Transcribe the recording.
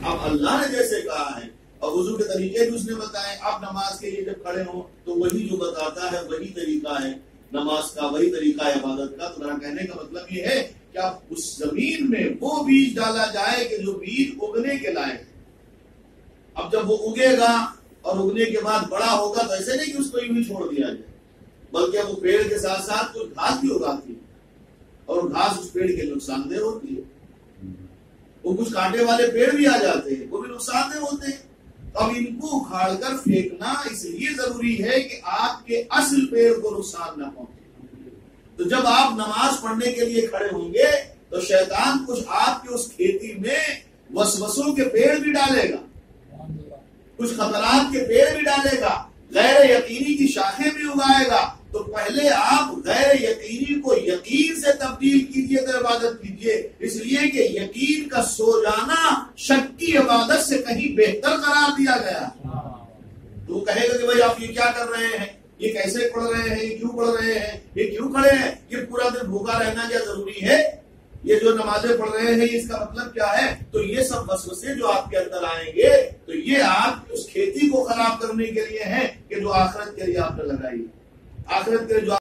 اب اللہ نے جیسے کہا ہے اور وضو کے طریقے بھی اس نے بتائے، آپ نماز کے لیے جب کھڑے ہوں تو وہی جو بتاتا ہے وہی طریقہ ہے نماز کا، وہی طریقہ ہے عبادت کا۔ تو میرا کہنے کا مطلب یہ ہے کہ اب اس زمین میں وہ بیج ڈالا جائے کہ جو بیج اگنے کے لائق ہے۔ اب جب وہ اگے گا اور اگنے کے بعد بڑا ہوگا تو ایسے نہیں کہ اس کو یوں ہی چھوڑ دیا جائے، بلکہ وہ پیڑ کے ساتھ ساتھ کچھ گھاس بھی اگاتی ہے اور گھاس اس پیڑ کے نقصان دہ ہوتی ہے۔ وہ کچھ کانٹے والے پیڑ بھی آ جاتے ہیں، وہ بھی نقصان دہ ہوتے ہیں۔ اب ان کو اکھاڑ کر پھینکنا اس لیے ضروری ہے کہ آپ کے اصل پیڑ کو نقصان نہ پہنچے۔ تو جب آپ نماز پڑھنے کے لیے کھڑے ہوں گے تو شیطان کچھ آپ کی اس کھیتی میں وسوسوں کے پیڑ بھی ڈالے گا، کچھ خطرات کے پیڑ بھی ڈالے گا، غیر یقینی کی شاخیں بھی اگائے گا۔ تو پہلے آپ غیر یقینی کو یقین سے تبدیل کیجئے تو عبادت کیجئے، اس لیے کہ یقین کا سو جانا شک کی عبادت سے کہیں بہتر قرار دیا گیا۔ تو وہ کہے گا کہ بھائی آپ یہ کیا کر رہے ہیں، یہ کیسے پڑھ رہے ہیں، یہ کیوں پڑھ رہے ہیں، یہ کیوں کھڑے ہیں، یہ پورا دن بھوکا رہنا کیا ضروری ہے، یہ جو نمازیں پڑھ رہے ہیں اس کا مطلب کیا ہے؟ تو یہ سب وسوسے جو آپ کے اندر آئیں گے تو یہ آپ اس کھیتی کو خراب کرنے کے لیے ہیں کہ جو آخرت کے لیے آپ نے لگائی، آخرت کے جو